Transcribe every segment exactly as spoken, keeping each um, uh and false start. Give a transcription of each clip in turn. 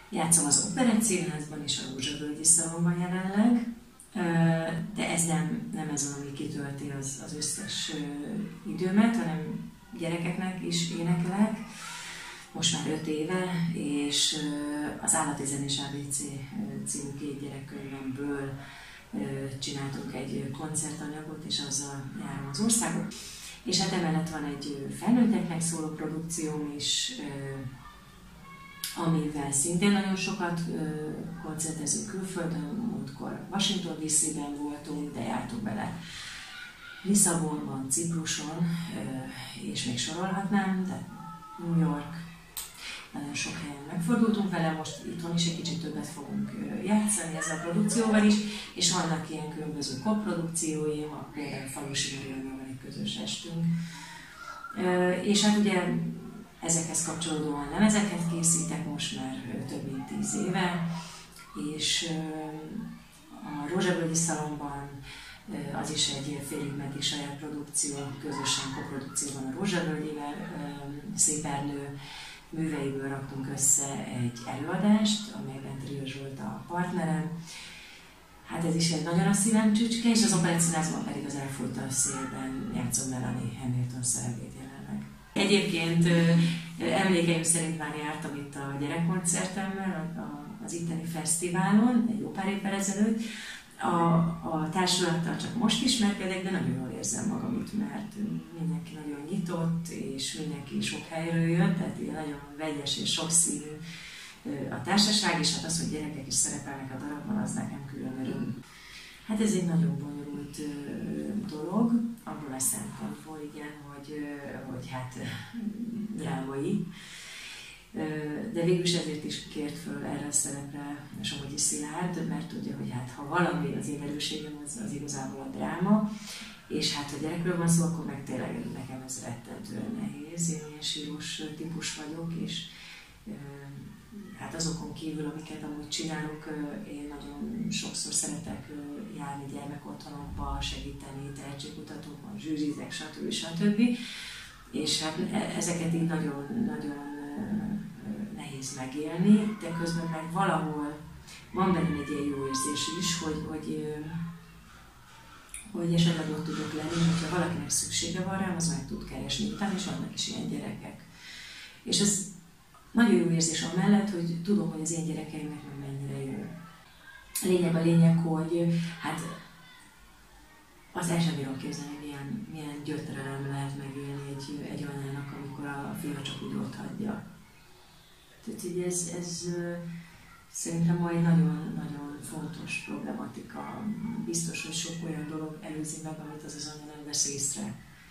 Játszom az Operett Színházban és a Rózsavölgyi Szalonban jelenleg, de ez nem, nem ez, ami kitölti az, az összes időmet, hanem gyerekeknek is énekelek, most már öt éve, és az Állati zenés á bé cé című két gyerekkönyvemből csináltunk egy koncertanyagot, és azzal járom az országot. És hát emellett van egy felnőtteknek szóló produkcióm is, amivel szintén nagyon sokat koncertezünk külföldön, múltkor Washington dé cé-ben voltunk, de jártunk bele Lisszabonban, Cipruson, és még sorolhatnám, de New York, nagyon sok helyen megfordultunk vele, most itthon is egy kicsit többet fogunk játszani ezzel a produkcióval is, és vannak ilyen különböző koprodukcióim, a például Falusi Mariannal egy közös estünk. És hát ugye ezekhez kapcsolódóan lemezeket készítek most már több mint tíz éve, és a Rózsavölgyi Szalonban az is egy félig meddig saját produkció, közösen koprodukcióban a Rózsavölgyivel, Szép Ernő műveiből raktunk össze egy előadást, amelyben Triós volt a partnerem. Hát ez is egy nagyon a szívem csücske, és az Operett Színházban pedig az Elfújt a szélben játszom Melanie Hamilton szerepét jelenleg. Egyébként emlékeim szerint már jártam itt a gyerekkoncertemmel, az itteni fesztiválon, egy jó pár évvel ezelőtt. A, a társulattal csak most ismerkedek, de nagyon jól érzem magam itt, mert mindenki nagyon nyitott, és mindenki sok helyről jött, tehát ilyen nagyon vegyes és sokszínű a társaság, és hát az, hogy gyerekek is szerepelnek a darabban, az nekem külön öröm. Hát ez egy nagyon bonyolult dolog, abból a szempontból, igen, hogy, hogy hát drámai. De végülis ezért is kért föl erre a szerepre Somogyi Szilárd, mert tudja, hogy hát ha valami az én erősségem, az, az igazából a dráma, és hát ha gyerekről van szó, akkor meg tényleg nekem ez rettentően nehéz. Én ilyen sírós típus vagyok, és hát azokon kívül, amiket amúgy csinálok, én nagyon sokszor szeretek járni gyermekotthonokba, segíteni tehetségkutatókban, zsűrizek, stb. stb. És hát ezeket így nagyon-nagyon nehéz megélni, de közben meg valahol van bennem egy ilyen jó érzés is, hogy, hogy, hogy esetleg ott tudok lenni, hogyha valakinek szüksége van rám, az meg tud keresni utána, és vannak is ilyen gyerekek. És ez nagyon jó érzés amellett, hogy tudom, hogy az én gyerekeimnek meg mennyire jó. A lényeg a lényeg, hogy hát azt el sem bírom képzelni, milyen, milyen gyötrelem lehet megélni egy, egy anyának, amikor a fia csak úgy ott hagyja. Tehát így ez, ez szerintem ma egy nagyon-nagyon fontos problematika. Biztos, hogy sok olyan dolog előzi meg, amit az az anya nem vesz észre.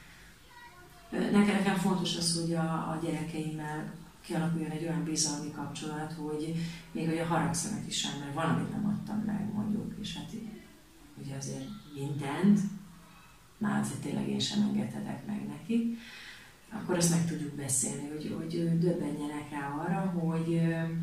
Nekem fontos az, hogy a, a gyerekeimmel kialakuljon egy olyan bizalmi kapcsolat, hogy még hogy a haragszanak is sem, mert valamit nem adtam meg, mondjuk, és hát ugye azért mindent, már azért tényleg én sem engedhetek meg neki, akkor azt meg tudjuk beszélni, hogy, hogy döbbenjenek rá arra, hogy,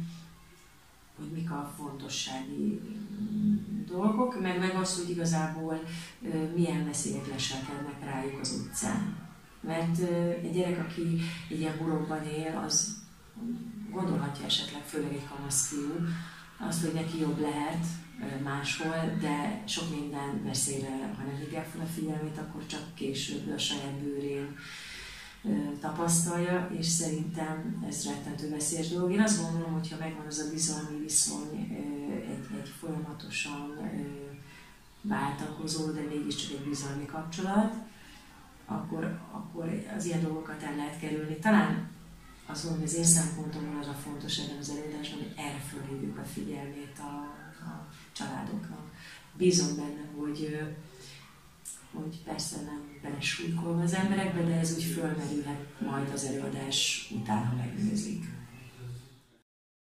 hogy mik a fontossági dolgok, meg, meg az, hogy igazából milyen veszélyek leselkednek rájuk az utcán. Mert egy gyerek, aki egy ilyen burokban él, az gondolhatja esetleg, főleg egy kamaszfiú, azt, hogy neki jobb lehet máshol, de sok minden veszélyre, ha nem hívják fel a figyelmét, akkor csak később a saját bőrén tapasztalja, és szerintem ez rettentő veszélyes dolog. Én azt gondolom, hogy ha megvan az a bizalmi viszony, egy, egy folyamatosan váltakozó, de mégiscsak egy bizalmi kapcsolat, akkor, akkor az ilyen dolgokat el lehet kerülni. Talán azt mondom, hogy az én szempontomból az a fontos ebben az előadásban, hogy erre fölhívjuk a figyelmét a, a családoknak. Bízom benne, hogy, hogy persze nem belesújkolva az emberekbe, de ez úgy fölmerülhet majd az előadás után, ha megnézik.